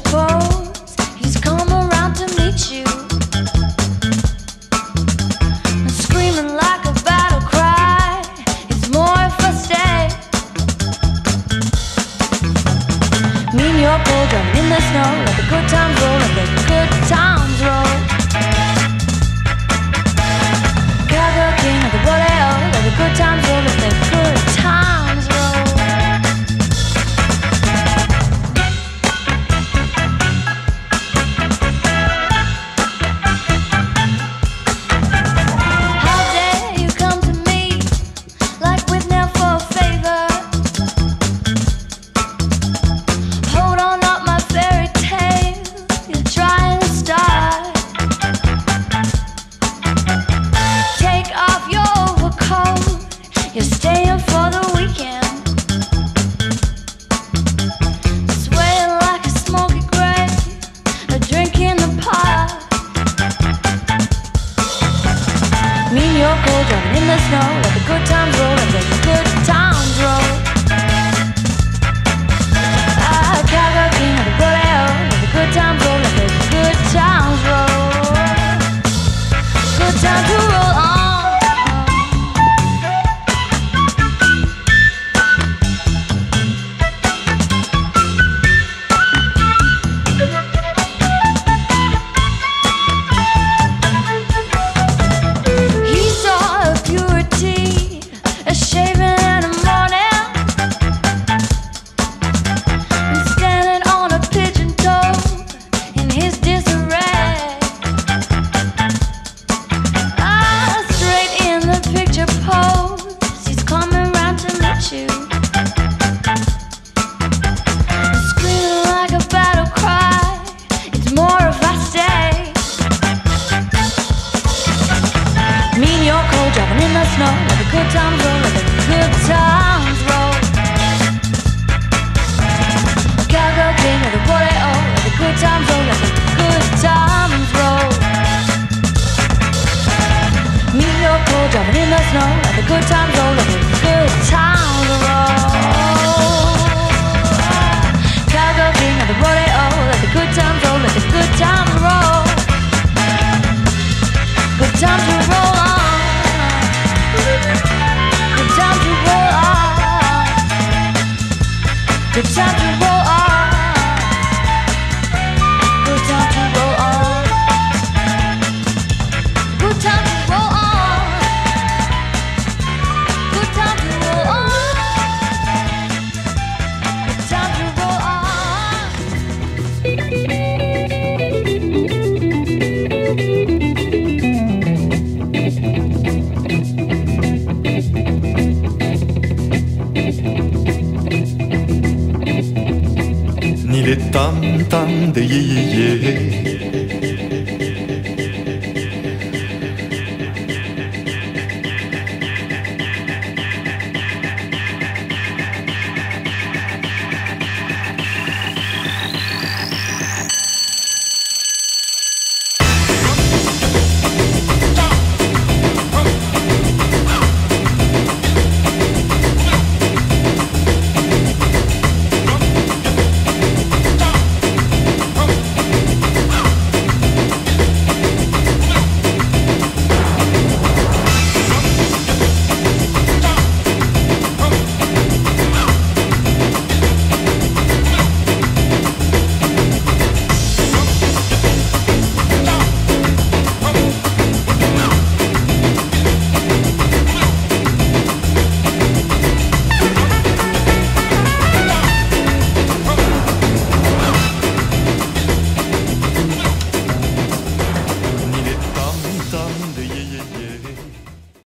suppose he's come around to meet you. Screaming like a battle cry, it's more if I stay. Me and your cold driving in the snow, let the good times roll, let the good times roll. Cowgirl king of the rodeo, let the good times roll, let the good times roll. How dare you come to me like with nail for a favor? Hold on up my fairy tale, you're trying to start. Take off your overcoat, you're staying for the weekend. Swaying like a smoky grave, a drink in the park. Me and your cold driving in the snow, let the good times roll, let the good times roll. Cowgirl king of the rodeo, let the good times roll, let the good times roll. Good time to roll on. He saw a purity, a shaving in the morning, and standing on a pigeon toe in his disarray. Straight in the picture pose, he's coming round to meet you. Screaming like a battle cry, it's more if I stay. Me and your cold driving in the snow, let the good times roll, let the good times roll. Cowgirl king of the rodeo, let the good times roll, let the good times roll. Me and your cold driving in the snow, let the good times roll, let the good times roll. Cowgirl king of the rodeo, let the good times roll, let the good times roll. Good time to roll on. Good time to roll on. Good time to roll on. Good time to roll on. Good time to roll on. Good time to roll on. Good time to roll on. Ni les tam-tams des yé-yé-yé,